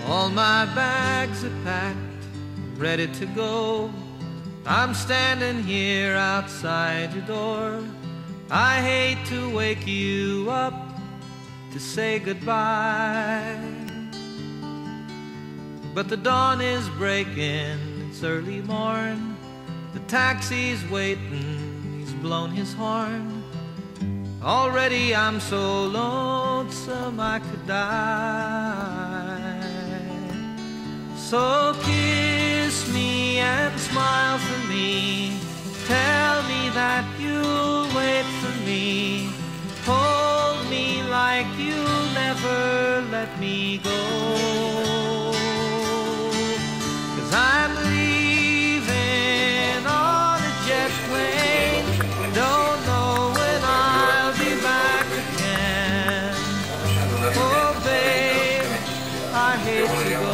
All my bags are packed, ready to go. I'm standing here outside your door. I hate to wake you up to say goodbye, but the dawn is breaking, it's early morn. The taxi's waiting, he's blown his horn. Already I'm so lonesome I could die. So kiss me and smile for me. Tell me that you'll wait for me. Hold me like you'll never let me go. 'Cause I'm leaving on a jet plane. Don't know when I'll be back again. Oh babe, I hate to go.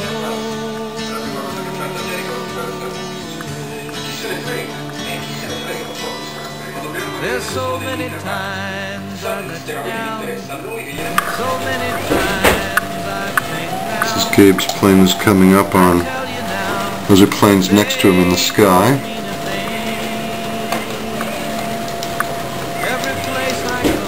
There's so many times I let you down. So many times I think now. This is Gabe's plane is coming up on. Those are planes next to him in the sky. Every place I go,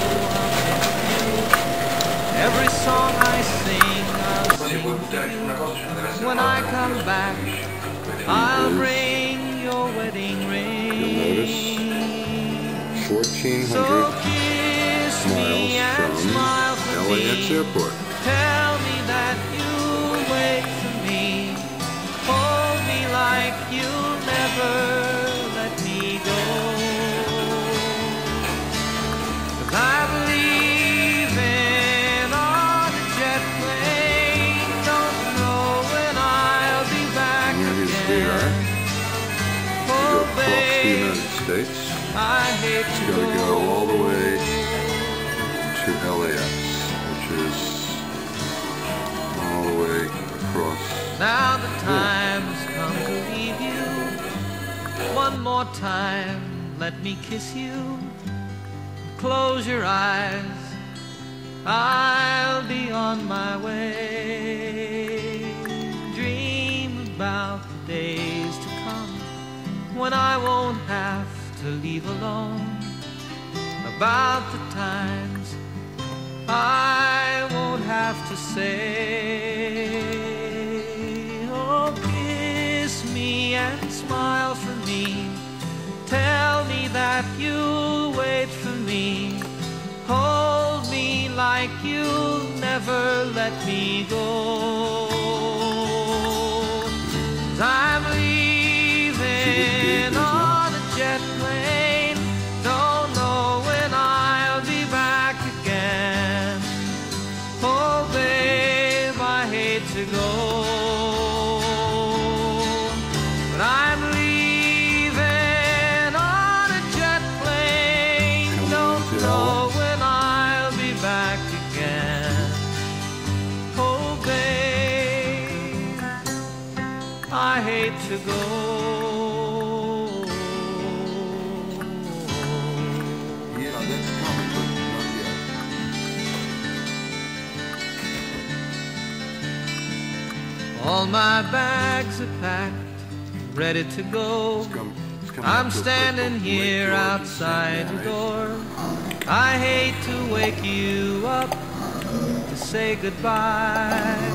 every song I sing, I'll sing for you. When I come back, I'll bring your wedding ring. 1,400 So kiss me and smile for LAX me. Airport. Tell me that you'll wait for me. Hold me like you'll never let me go. 'Cause I'm leaving on a jet plane. Don't know when I'll be back again. Oh babe, States. I hate to Got to go all the way to LAX, which is all the way across. Now the time's come to leave you. One more time, let me kiss you. Close your eyes, I'll be on my way. Dream about the days to come when I won't have to leave alone. About the times I won't have to say, oh kiss me and smile for me. Tell me that you'll wait for me. Hold me like you'll never let me go. 'Cause I'm leaving on a jet plane. Don't know when I'll be back again. Oh babe, I hate to go, but I'm leaving on a jet plane. Don't know when I'll be back again. Oh babe, I hate to go. Yeah, that's coming, but not yet. All my bags are packed, ready to go. I'm standing here outside your door. I hate to wake you up to say goodbye,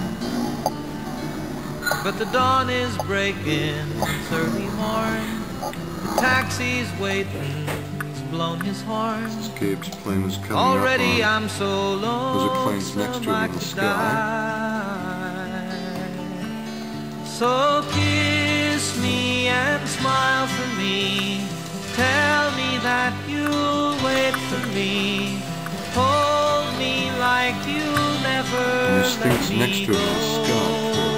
but the dawn is breaking, it's early morn. The taxi's waiting, he's blown his horn. Gabe's plane is coming Already up on. I'm so Those are planes next to lonesome him I in the could sky. die. So kiss me and smile for me. Tell me that you'll wait for me. Hold me like you'll never There's let things me next to him go. in the sky.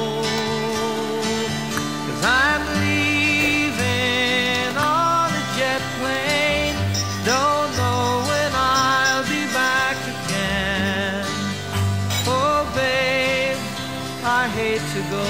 'Cause I'm leaving on a jet plane. Don't know when I'll be back again. Oh babe, I hate to go.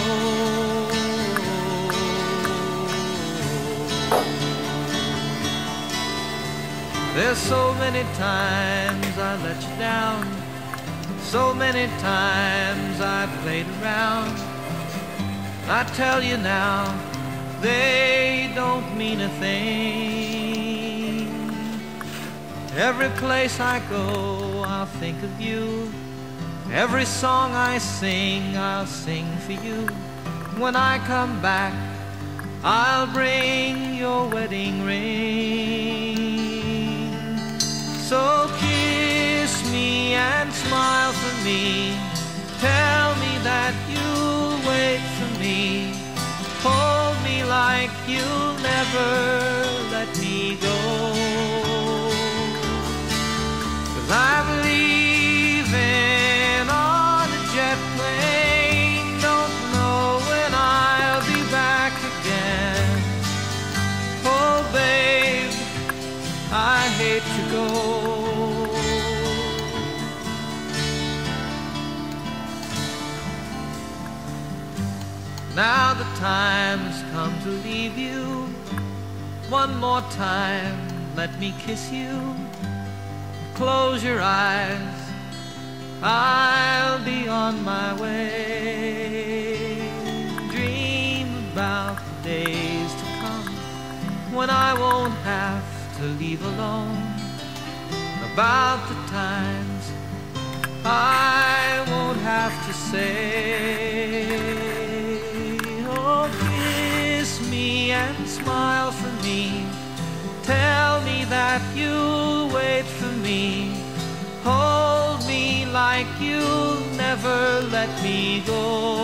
There's so many times I let you down. So many times I played around. I tell you now, they don't mean a thing. Every place I go, I'll think of you. Every song I sing, I'll sing for you. When I come back, I'll bring your wedding ring. So kiss me and smile for me. Tell me that you'll wait for me. Hold me like you'll never let me go. 'Cause I'm leaving on a jet plane. Don't know when I'll be back again. Oh babe, I hate to go. Now the time's come to leave you. One more time, let me kiss you. Close your eyes, I'll be on my way. Dream about the days to come when I won't have to leave alone. About the times I won't have to say. Oh, kiss me and smile for me. Tell me that you'll wait for me. Hold me like you'll never let me go.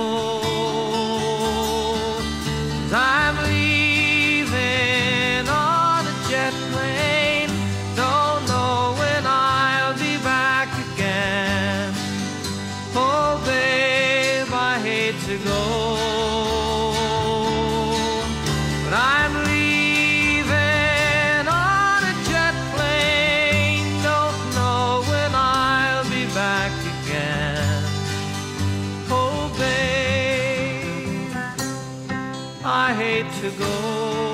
'Cause I'm leaving on a jet plane. Don't know when I'll be back again. Oh babe, I hate to go. I hate to go.